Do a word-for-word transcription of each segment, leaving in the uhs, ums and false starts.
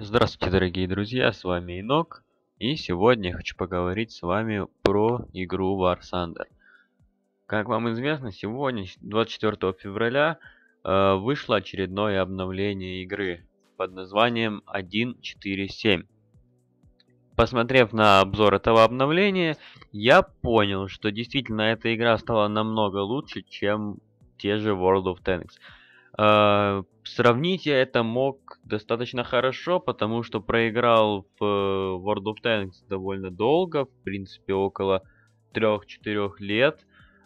Здравствуйте, дорогие друзья, с вами Инок, и сегодня я хочу поговорить с вами про игру War Thunder. Как вам известно, сегодня, двадцать четвёртого февраля, э, вышло очередное обновление игры под названием один точка четыре точка семь. Посмотрев на обзор этого обновления, я понял, что действительно эта игра стала намного лучше, чем те же World of Tanks. Э, сравнить я это мог достаточно хорошо, потому что проиграл в э, World of Tanks довольно долго, в принципе около трёх-четырёх лет.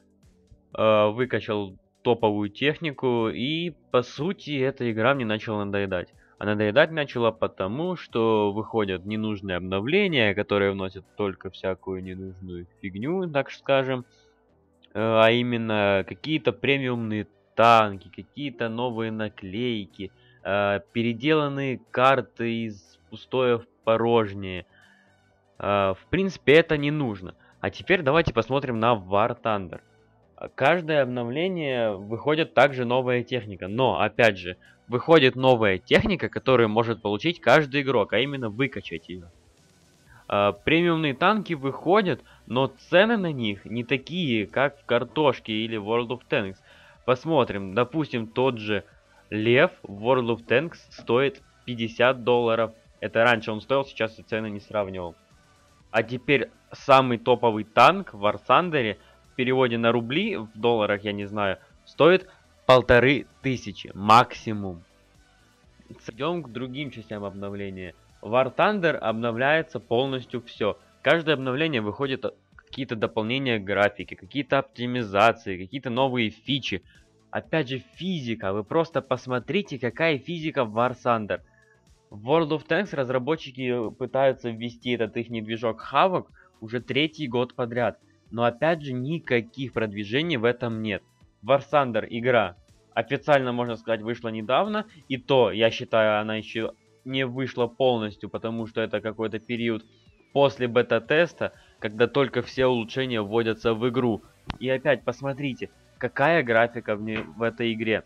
Э, выкачал топовую технику, и по сути эта игра мне начала надоедать. А надоедать начала потому, что выходят ненужные обновления, которые вносят только всякую ненужную фигню, так скажем. Э, а именно какие-то премиумные танки, какие-то новые наклейки, э, переделанные карты из пустое в порожнее. Э, в принципе, это не нужно. А теперь давайте посмотрим на War Thunder. А Каждое обновление выходит также новая техника, но, опять же, выходит новая техника, которую может получить каждый игрок, а именно выкачать ее. А, премиумные танки выходят, но цены на них не такие, как в картошке или World of Tanks. Посмотрим, допустим, тот же Лев в World of Tanks стоит пятьдесят долларов. Это раньше он стоил, сейчас я цены не сравнивал. А теперь самый топовый танк в War Thunder в переводе на рубли, в долларах я не знаю, стоит полторы тысячи максимум. Идем к другим частям обновления. В War Thunder обновляется полностью все. Каждое обновление выходит а, какие-то дополнения к графике, какие-то оптимизации, какие-то новые фичи. Опять же, физика. Вы просто посмотрите, какая физика в War Thunder. В World of Tanks разработчики пытаются ввести этот их движок Havoc уже третий год подряд. Но опять же, никаких продвижений в этом нет. War Thunder игра официально, можно сказать, вышла недавно. И то, я считаю, она еще не вышла полностью, потому что это какой-то период после бета-теста, когда только все улучшения вводятся в игру. И опять посмотрите, какая графика в, не, в этой игре.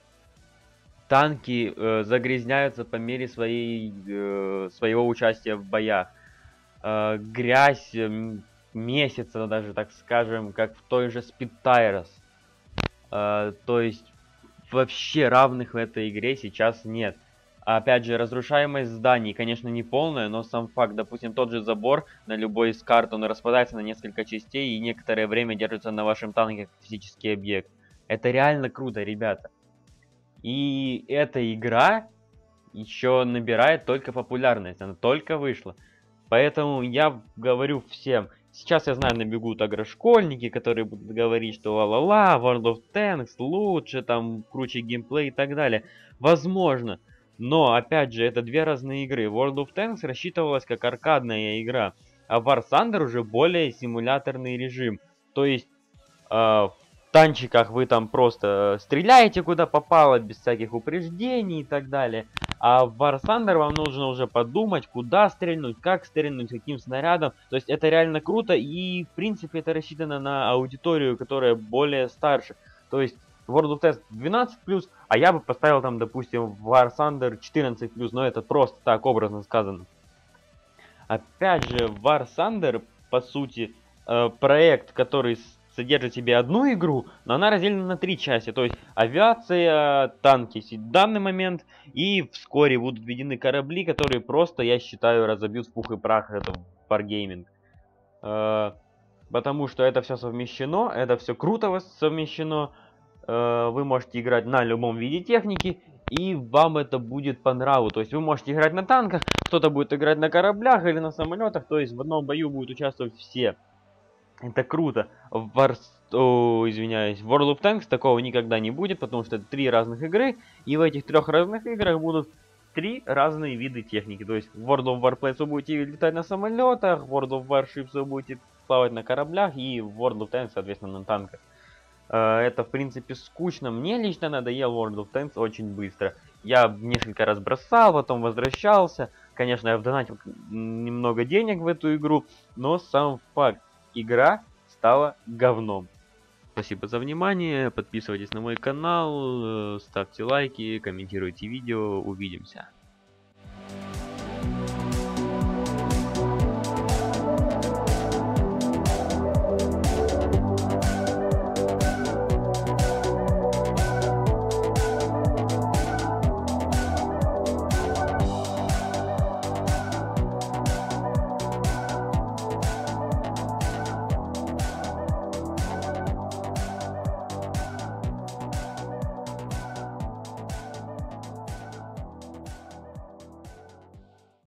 Танки э, загрязняются по мере своей, э, своего участия в боях. Э, грязь э, месяца, даже так скажем, как в той же Speed Tires. Э, то есть вообще равных в этой игре сейчас нет. Опять же, разрушаемость зданий, конечно, не полная, но сам факт, допустим, тот же забор на любой из карт, он распадается на несколько частей и некоторое время держится на вашем танке как физический объект. Это реально круто, ребята. И эта игра еще набирает только популярность, она только вышла. Поэтому я говорю всем, сейчас я знаю, набегут агрошкольники, которые будут говорить, что ла-ла-ла, World of Tanks лучше, там круче геймплей и так далее. Возможно. Но, опять же, это две разные игры. World of Tanks рассчитывалась как аркадная игра, а War Thunder уже более симуляторный режим. То есть, э, в танчиках вы там просто стреляете куда попало, без всяких упреждений и так далее. А в War Thunder вам нужно уже подумать, куда стрельнуть, как стрельнуть, каким снарядом. То есть это реально круто, и в принципе это рассчитано на аудиторию, которая более старше. То есть World of Tanks двенадцать плюс, а я бы поставил там, допустим, War Thunder четырнадцать плюс, но это просто так образно сказано. Опять же, War Thunder, по сути, э, проект, который содержит в себе одну игру, но она разделена на три части. То есть авиация, танки в данный момент, и вскоре будут введены корабли, которые просто, я считаю, разобьют в пух и прах это Wargaming. Э, потому что это все совмещено, это все круто совмещено. Э, вы можете играть на любом виде техники, и вам это будет по нраву. То есть вы можете играть на танках, кто-то будет играть на кораблях или на самолетах, то есть в одном бою будут участвовать все. Это круто. В War... О, извиняюсь, в World of Tanks такого никогда не будет, потому что это три разных игры, и в этих трех разных играх будут три разные виды техники. То есть в World of Warplanes вы будете летать на самолетах, в World of Warships вы будете плавать на кораблях, и в World of Tanks, соответственно, на танках. Это, в принципе, скучно. Мне лично надоел World of Tanks очень быстро. Я несколько раз бросал, потом возвращался. Конечно, я вдонатил немного денег в эту игру, но сам факт, игра стала говном. Спасибо за внимание, подписывайтесь на мой канал, ставьте лайки, комментируйте видео, увидимся.